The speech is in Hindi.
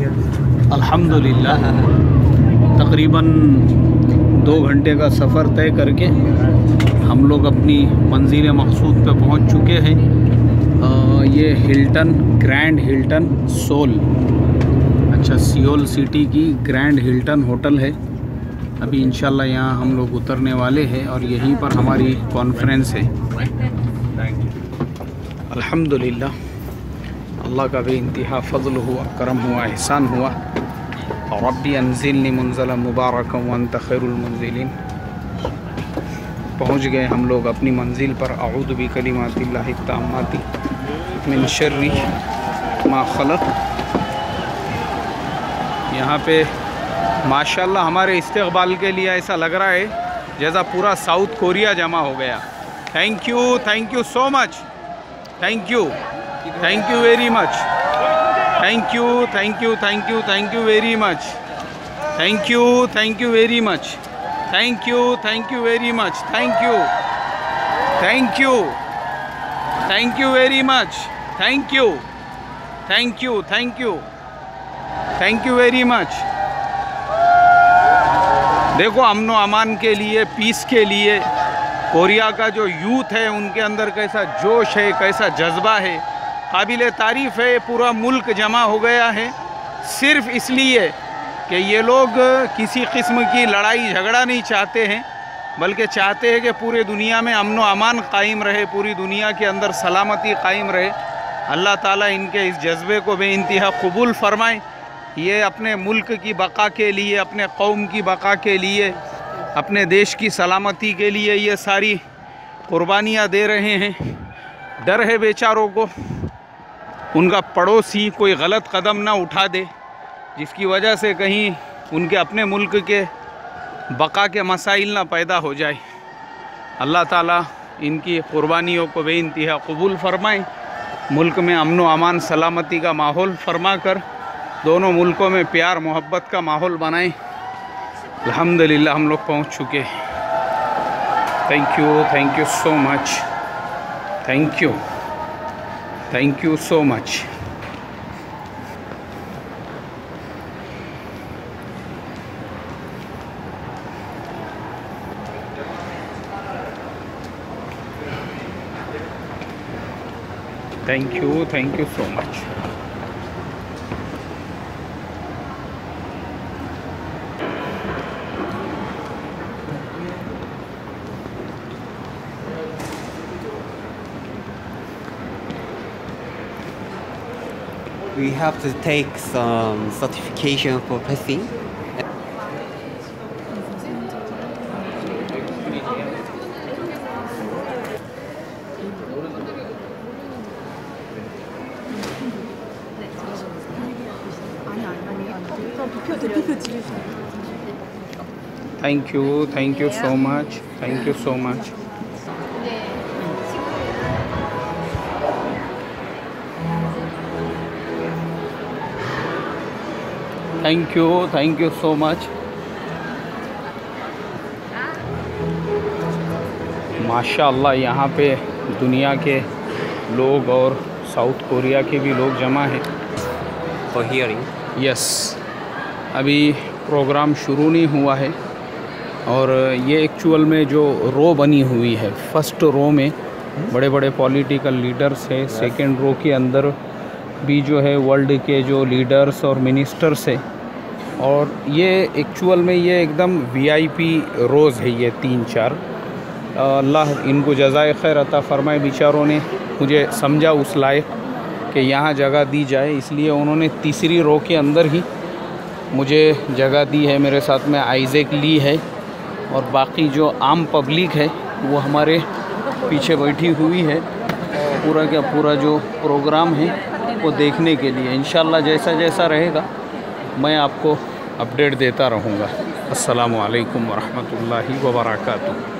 अल्हम्दुलिल्लाह तकरीबन 2 घंटे का सफ़र तय करके हम लोग अपनी मंजिल मकसूद पे पहुंच चुके हैं। ये हिल्टन, ग्रैंड हिल्टन सोल, अच्छा सियोल सिटी की ग्रैंड हिल्टन होटल है। अभी इंशाल्लाह यहाँ हम लोग उतरने वाले हैं और यहीं पर हमारी कॉन्फ्रेंस है। अल्हम्दुलिल्लाह अल्लाह का भी इंतहा फ़ज़ल हुआ, करम हुआ, एहसान हुआ। और रब्बी अंज़िलनी मुंज़लन मुबारकन व अंत खैरुल मुंज़िलीन। पहुँच गए हम लोग अपनी मंजिल पर। अऊज़ु बिकलिमातिल्लाहि ताम्माति मिन शर्रि मा खलक़। यहाँ पे माशाल्लाह हमारे इस्तक़बाल के लिए ऐसा लग रहा है जैसा पूरा साउथ कोरिया जमा हो गया। Thank you so much, thank you very much, thank you very much, thank you very much, thank you very much, thank you very much, thank you very much. देखो अमन अमान के लिए, पीस के लिए कोरिया का जो यूथ है उनके अंदर कैसा जोश है, कैसा जज्बा है, काबिल तारीफ़ है। पूरा मुल्क जमा हो गया है सिर्फ़ इसलिए कि ये लोग किसी किस्म की लड़ाई झगड़ा नहीं चाहते हैं, बल्कि चाहते हैं कि पूरे दुनिया में अमन व अमान कायम रहे, पूरी दुनिया के अंदर सलामती कायम रहे। अल्लाह ताला इनके इस जज्बे को बेइंतहा कबूल फ़रमाए। ये अपने मुल्क की बका के लिए, अपने कौम की बका के लिए, अपने देश की सलामती के लिए ये सारी कुर्बानियाँ दे रहे हैं। डर है बेचारों को उनका पड़ोसी कोई गलत कदम ना उठा दे जिसकी वजह से कहीं उनके अपने मुल्क के बका के मसाइल ना पैदा हो जाए। अल्लाह ताला इनकी कुर्बानियों को बेइंतहा कबूल फ़रमाए। मुल्क में अमन व अमान सलामती का माहौल फरमा कर दोनों मुल्कों में प्यार मोहब्बत का माहौल बनाएं। अल्हम्दुलिल्लाह हम लोग पहुंच चुके हैं। Thank you so much, thank you so much. Thank you so much. We have to take some certification for passing. Thank you so much, thank you so much। Thank you so much. माशाअल्लाह यहाँ पे दुनिया के लोग और साउथ कोरिया के भी लोग जमा हैं। For hearing. यस, अभी प्रोग्राम शुरू नहीं हुआ है और ये एक्चुअल में जो रो बनी हुई है, फर्स्ट रो में बड़े बड़े पॉलिटिकल लीडर्स है, सेकंड रो के अंदर भी जो है वर्ल्ड के जो लीडर्स और मिनिस्टर्स है, और ये एक्चुअल में ये एकदम VIP रोज़ है ये 3-4। अल्लाह इनको जज़ाए खैर अता फ़रमाए। बेचारों ने मुझे समझा उस लायक कि यहाँ जगह दी जाए, इसलिए उन्होंने तीसरी रो के अंदर ही मुझे जगह दी है। मेरे साथ में आइज़ेक ली है और बाकी जो आम पब्लिक है वो हमारे पीछे बैठी हुई है, पूरा का पूरा जो प्रोग्राम है वो देखने के लिए। इंशाल्लाह जैसा जैसा रहेगा मैं आपको अपडेट देता रहूँगा। अस्सलामु अलैकुम वरहमतुल्लाहि वबरकातुहू।